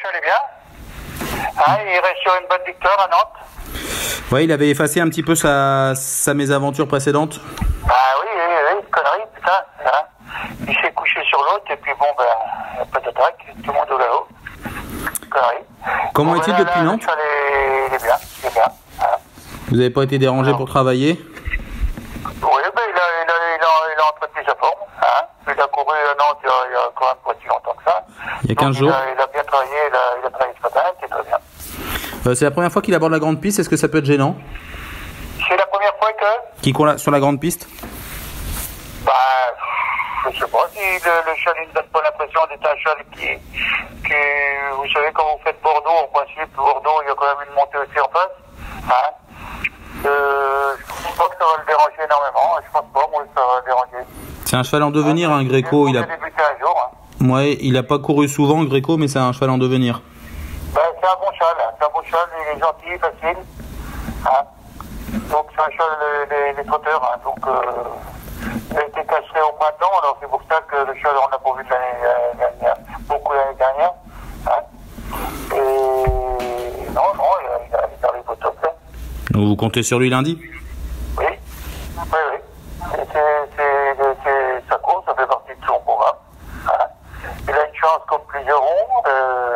cheval est bien. Hein, il reste sur une bonne victoire à Nantes. Ouais, il avait effacé un petit peu sa mésaventure précédente. Bah oui, connerie, putain. Hein. Il s'est couché sur l'autre et puis bon, ben, il n'y a pas d'attaque, tout le monde au galop. Connerie. Comment Bon, est-il ben, depuis là, Nantes? Le cheval il est bien, il est bien. Hein. Vous n'avez pas été dérangé pour travailler? Oui, ben, il a entretenu sa forme. Hein. Il a couru à Nantes il y a quand même pas si longtemps que ça. Il y a 15 jours. Il a bien travaillé, il a travaillé ce matin, c'est très bien. C'est la première fois qu'il aborde la grande piste, est-ce que ça peut être gênant? C'est la première fois que... Qui court sur la grande piste? Bah, je sais pas si le cheval ne donne pas l'impression d'être un cheval qui... Vous savez, quand vous faites Bordeaux, en principe, Bordeaux, il y a quand même une montée aussi en face. Hein. Je pense pas que ça va le déranger énormément. Je pense pas, moi, que ça va le déranger. C'est un cheval en devenir, hein, Greco. Il a débuté un jour. Hein. Ouais, il a pas couru souvent, Greco, mais c'est un cheval en devenir. Ben, c'est un bon cheval. Hein. C'est un bon cheval, il est gentil, facile. Hein. Donc, c'est un cheval, les trotteurs. Hein. Donc, il a été castré au printemps, alors c'est pour ça que le cheval, on l'a pas vu beaucoup l'année dernière. Hein. Et non, il arrive au top. Là. Donc vous comptez sur lui lundi? Oui, oui. C'est sa course, ça fait partie de son programme. Hein. Il a une chance comme plusieurs ont.